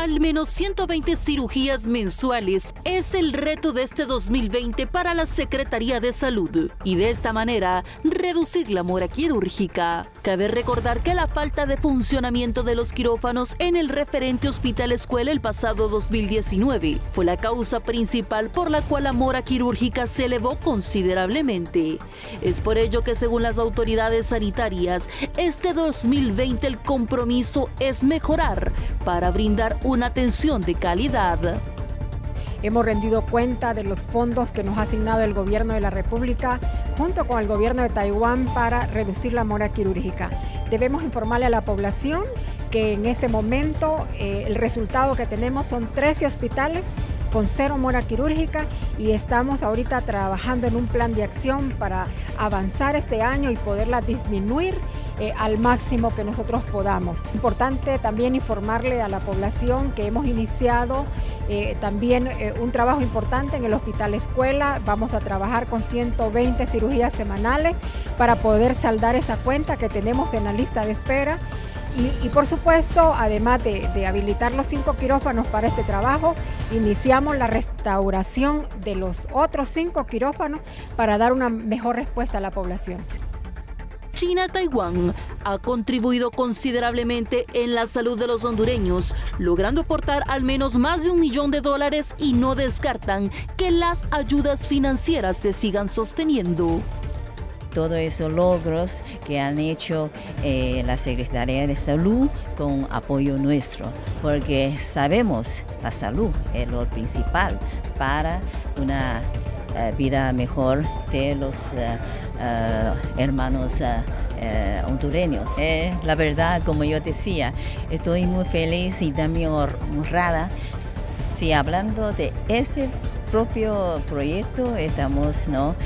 Al menos 120 cirugías mensuales es el reto de este 2020 para la Secretaría de Salud y de esta manera reducir la mora quirúrgica. Cabe recordar que la falta de funcionamiento de los quirófanos en el referente Hospital Escuela el pasado 2019 fue la causa principal por la cual la mora quirúrgica se elevó considerablemente. Es por ello que según las autoridades sanitarias, este 2020 el compromiso es mejorar para brindar una atención de calidad. Hemos rendido cuenta de los fondos que nos ha asignado el gobierno de la República junto con el gobierno de Taiwán para reducir la mora quirúrgica. Debemos informarle a la población que en este momento el resultado que tenemos son 13 hospitales con 0 mora quirúrgica y estamos ahorita trabajando en un plan de acción para avanzar este año y poderla disminuir al máximo que nosotros podamos. Importante también informarle a la población que hemos iniciado también un trabajo importante en el Hospital Escuela. Vamos a trabajar con 120 cirugías semanales para poder saldar esa cuenta que tenemos en la lista de espera. Y por supuesto, además de habilitar los 5 quirófanos para este trabajo, iniciamos la restauración de los otros 5 quirófanos para dar una mejor respuesta a la población. China-Taiwán ha contribuido considerablemente en la salud de los hondureños, logrando aportar al menos más de $1 millón y no descartan que las ayudas financieras se sigan sosteniendo. Todos esos logros que han hecho la Secretaría de Salud con apoyo nuestro, porque sabemos la salud es lo principal para una vida mejor de los hermanos hondureños. La verdad, como yo decía, estoy muy feliz y también honrada. Sí, hablando de este propio proyecto estamos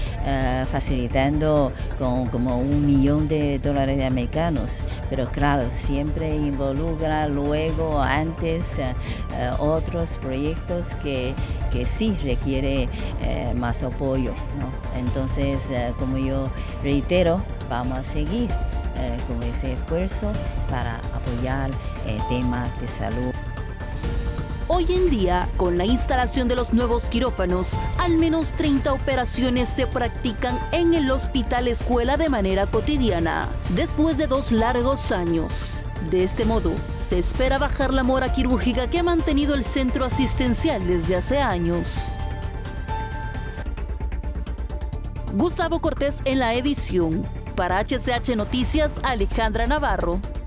facilitando con como $1 millón americanos, pero claro, siempre involucra luego antes otros proyectos que sí requiere más apoyo, ¿no? Entonces, como yo reitero, vamos a seguir con ese esfuerzo para apoyar el tema de salud. Hoy en día, con la instalación de los nuevos quirófanos, al menos 30 operaciones se practican en el Hospital Escuela de manera cotidiana, después de 2 largos años. De este modo, se espera bajar la mora quirúrgica que ha mantenido el centro asistencial desde hace años. Gustavo Cortés en la edición. Para HCH Noticias, Alejandra Navarro.